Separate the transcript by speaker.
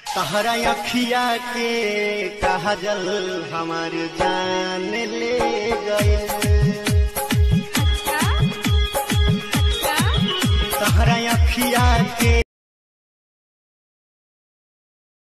Speaker 1: तहरा अखिया के काजल हमार जान ले गए।
Speaker 2: अच्छा अच्छा
Speaker 1: तहरा अखिया के